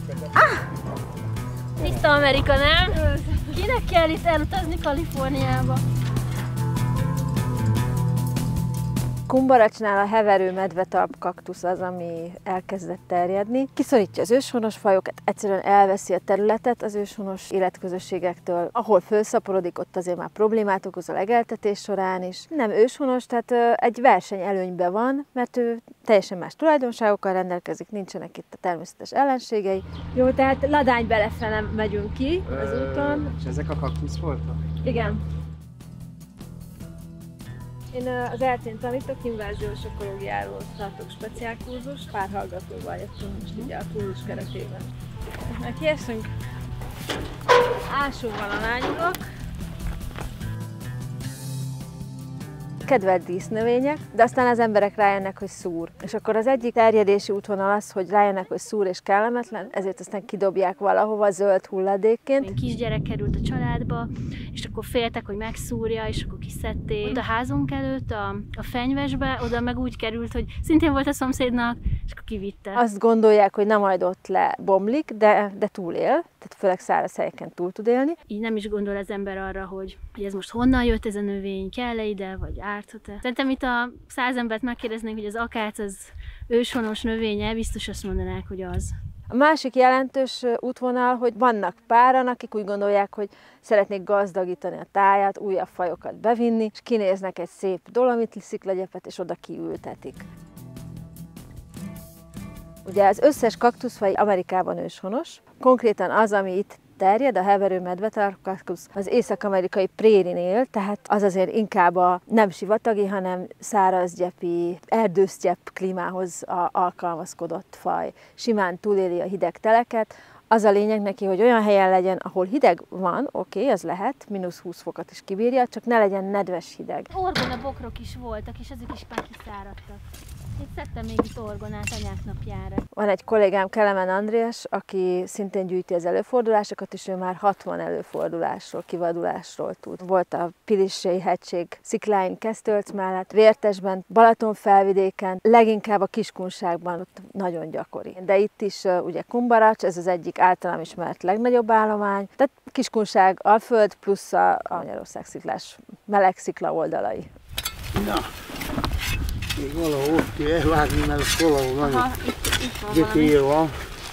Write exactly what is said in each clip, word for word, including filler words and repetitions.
Ah! Tiszta Amerika, nem? Kinek kell itt elutazni Kaliforniába? Kumbaracsnál a heverő medvetalp kaktusz az, ami elkezdett terjedni. Kiszorítja az őshonos fajokat, egyszerűen elveszi a területet az őshonos életközösségektől. Ahol fölszaporodik, ott azért már problémát okoz a legeltetés során is. Nem őshonos, tehát egy verseny előnyben van, mert ő teljesen más tulajdonságokkal rendelkezik, nincsenek itt a természetes ellenségei. Jó, tehát Ladány belefele megyünk ki az úton. És ezek a kaktuszfoltok? Igen. Én az eltén tanítok, inváziós ökológiáról tartok speciálkurzus, pár hallgatóval jöttünk most ugye a kurzus keretében. Nekiesünk? Ásóval a lányulok. Kedvelt dísznövények, de aztán az emberek rájönnek, hogy szúr. És akkor az egyik terjedési útvonal az, hogy rájönnek, hogy szúr és kellemetlen, ezért aztán kidobják valahova zöld hulladékként. Kisgyerek került a családba, és akkor féltek, hogy megszúrja, és akkor kiszedték. Ott a házunk előtt, a, a fenyvesbe, oda meg úgy került, hogy szintén volt a szomszédnak, és akkor kivitte. Azt gondolják, hogy na majd ott lebomlik, de, de túlél, tehát főleg száraz helyeken túl tud élni. Így nem is gondol az ember arra, hogy, hogy ez most honnan jött ez a növény, kell-e ide, vagy árthat-e. Szerintem itt a száz embert megkérdeznénk, hogy az akác az őshonos növénye, biztos azt mondanák, hogy az. A másik jelentős útvonal, hogy vannak páran, akik úgy gondolják, hogy szeretnék gazdagítani a tájat, újabb fajokat bevinni, és kinéznek egy szép dolomit sziklagyepet, és oda kiültetik. Ugye az összes kaktuszfaj Amerikában őshonos, konkrétan az, ami itt terjed, a heverő medvetalp kaktusz, az észak-amerikai prérin él, tehát az azért inkább a nem sivatagi, hanem szárazgyepi, erdősztyepp klímához alkalmazkodott faj. Simán túléli a hideg teleket. Az a lényeg neki, hogy olyan helyen legyen, ahol hideg van, oké, okay, az lehet, mínusz húsz fokat is kibírja, csak ne legyen nedves hideg. Orgona bokrok is voltak, és ezek is már kiszáradtak. Itt szedtem még itt orgonát anyák napjára. Van egy kollégám, Kelemen András, aki szintén gyűjti az előfordulásokat, és ő már hatvan előfordulásról, kivadulásról tud. Volt a Pilissei hegység szikláin Kesztölc mellett, Vértesben, Balatonfelvidéken, leginkább a Kiskunságban ott nagyon gyakori. De itt is ugye Kumbaracs, ez az egyik általam ismert legnagyobb állomány. Tehát Kiskunság, Alföld plusz a Magyarország sziklás meleg szikla oldalai. Na. Még valahol ott kell elvágni, mert a valahol nagyon gyökér van.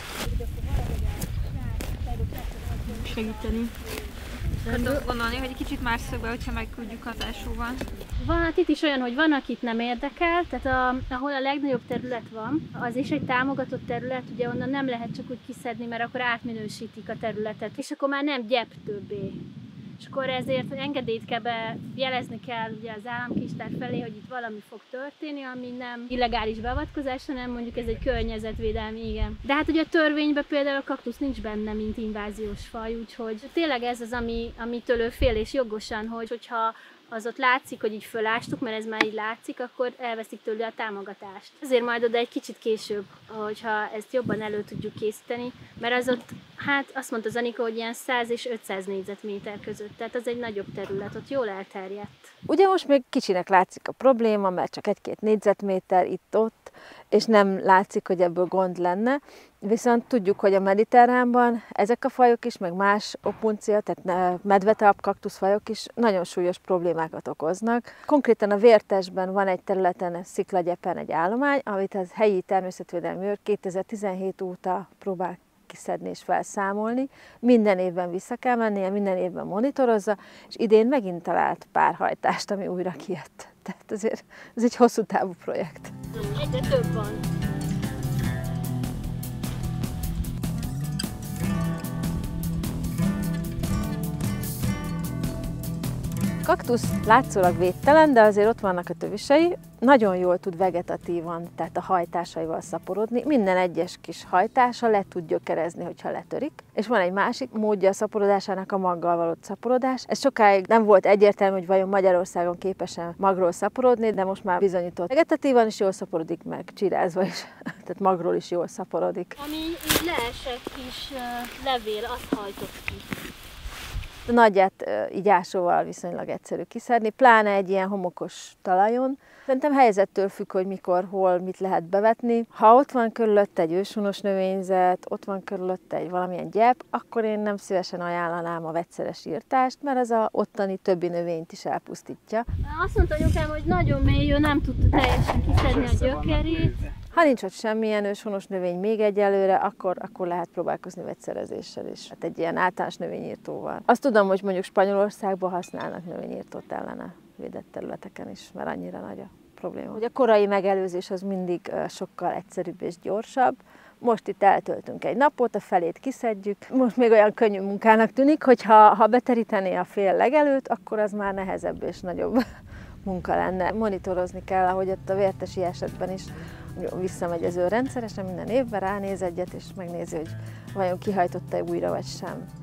Segíteni. Tudok gondolni, hogy egy kicsit más szögbe, hogyha megküldjük hatásúval. Van, hát itt is olyan, hogy van, akit nem érdekel, tehát a, ahol a legnagyobb terület van, az is egy támogatott terület, ugye onnan nem lehet csak úgy kiszedni, mert akkor átminősítik a területet, és akkor már nem gyep többé. És akkor ezért engedélyt kell be, jelezni kell ugye az államkincstár felé, hogy itt valami fog történni, ami nem illegális beavatkozás, hanem mondjuk ez egy környezetvédelmi, igen. De hát ugye a törvényben például a kaktusz nincs benne, mint inváziós faj, úgyhogy tényleg ez az, ami, amitől ő fél, és jogosan, hogy, hogyha az ott látszik, hogy így fölástuk, mert ez már így látszik, akkor elveszik tőle a támogatást. Azért majd oda egy kicsit később, hogyha ezt jobban elő tudjuk készíteni, mert az ott, hát azt mondta az Anika, hogy ilyen száz és ötszáz négyzetméter között, tehát az egy nagyobb terület, ott jól elterjedt. Ugye most még kicsinek látszik a probléma, mert csak egy-két négyzetméter itt-ott, és nem látszik, hogy ebből gond lenne. Viszont tudjuk, hogy a mediterránban ezek a fajok is, meg más opuncia, tehát medvetalp kaktuszfajok is nagyon súlyos problémákat okoznak. Konkrétan a Vértesben van egy területen, Sziklagyepen egy állomány, amit az helyi természetvédelmi őr kétezer-tizenhét óta próbál kiszedni és felszámolni. Minden évben vissza kell mennie, minden évben monitorozza, és idén megint talált párhajtást, ami újra kijött. Tehát azért ez egy hosszú távú projekt. Egyre több van. Kaktusz látszólag védtelen, de azért ott vannak a tövisei, nagyon jól tud vegetatívan, tehát a hajtásaival szaporodni. Minden egyes kis hajtása le tud gyökerezni, hogyha letörik. És van egy másik módja a szaporodásának, a maggal való szaporodás. Ez sokáig nem volt egyértelmű, hogy vajon Magyarországon képes-e magról szaporodni, de most már bizonyított. Vegetatívan is jól szaporodik meg, csirázva is, tehát magról is jól szaporodik. Ami így leesett kis levél, azt hajtott ki. A nagyját így ásóval viszonylag egyszerű kiszedni, pláne egy ilyen homokos talajon. Szerintem helyzettől függ, hogy mikor, hol, mit lehet bevetni. Ha ott van körülötte egy őshonos növényzet, ott van körülötte egy valamilyen gyep, akkor én nem szívesen ajánlanám a vegyszeres írtást, mert ez a ottani többi növényt is elpusztítja. Azt mondta anyukám, hogy nagyon mély, ő nem tudta teljesen kiszedni a gyökerét. Ha nincs ott semmilyen őshonos növény még egyelőre, akkor, akkor lehet próbálkozni vegyszerezéssel is. Hát egy ilyen általános növényírtóval. Azt tudom, hogy mondjuk Spanyolországban használnak növényírtót ellene védett területeken is, mert annyira nagy a probléma. Hogy a korai megelőzés az mindig sokkal egyszerűbb és gyorsabb. Most itt eltöltünk egy napot, a felét kiszedjük. Most még olyan könnyű munkának tűnik, hogy ha, ha beterítené a fél legelőt, akkor az már nehezebb és nagyobb munka lenne. Monitorozni kell, ahogy ott a vértesi esetben is visszamegy az ő rendszeresen, minden évben ránéz egyet, és megnézi, hogy vajon kihajtotta újra vagy sem.